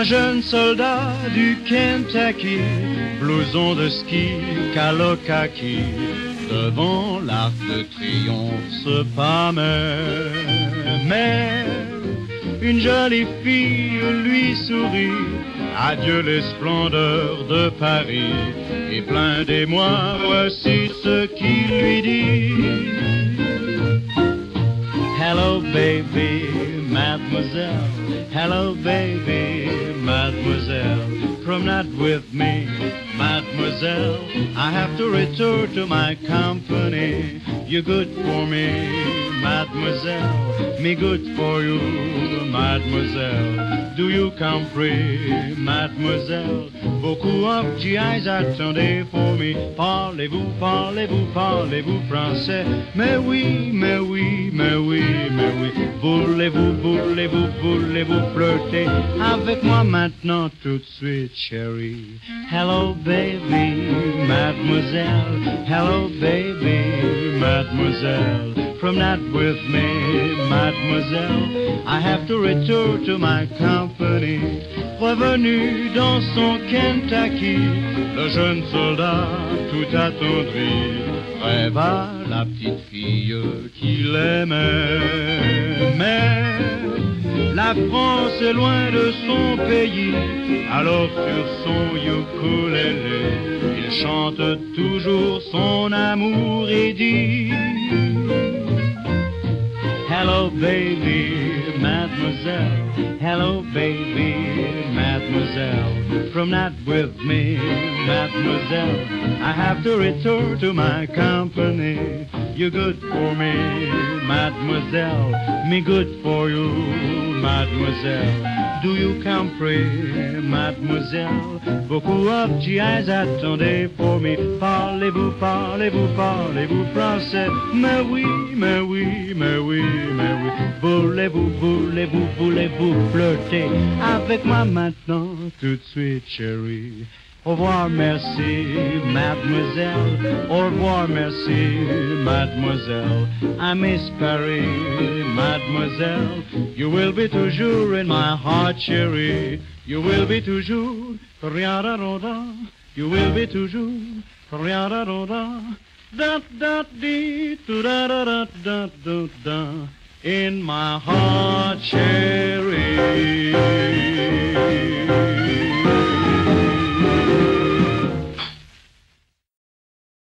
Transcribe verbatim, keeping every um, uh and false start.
jeune soldat du Kentucky, blouson de ski, calokaki, devant l'arc de triomphe se pâmait. Mais une jolie fille lui sourit, adieu les splendeurs de Paris, et plein d'émoi, voici ce qu'il lui dit. Hello baby, mademoiselle, hello baby, mademoiselle, promenade with me, mademoiselle, I have to return to my company, you're good for me, mademoiselle, me good for you, mademoiselle, do you compris, mademoiselle, beaucoup of G Is attendaient pour me, parlez-vous, parlez-vous, parlez-vous français, mais oui, mais oui, mais oui, mais oui, voulez-vous, voulez-vous, voulez-vous flirter avec moi maintenant tout de suite, chérie. Hello baby, mademoiselle, hello baby, mademoiselle, promenade with me, mademoiselle, I have to return to my company. Revenu dans son Kentucky, le jeune soldat tout attendri rêva la petite fille qu'il aimait. Mais la France est loin de son pays, alors sur son ukulélé, il chante toujours son amour et dit: Hello baby, mademoiselle, hello baby, mademoiselle, promenade with me, mademoiselle, I have to return to my company, you're good for me, mademoiselle, me good for you, mademoiselle, do you compris, mademoiselle, beaucoup of G Is attendaient pour me, parlez-vous, parlez-vous, parlez-vous français, mais oui, mais oui, mais oui, mais oui, voulez-vous, voulez-vous, voulez-vous flirter avec moi maintenant, tout de suite, chérie. Au revoir, merci, mademoiselle. Au revoir, merci, mademoiselle. I miss Paris, mademoiselle. You will be toujours in my heart, chérie. You will be toujours, rien-da-da-da. You will be toujours, rien-da-da-da. Da-da-dee-da-da-da-da-da-da. In my heart, chérie.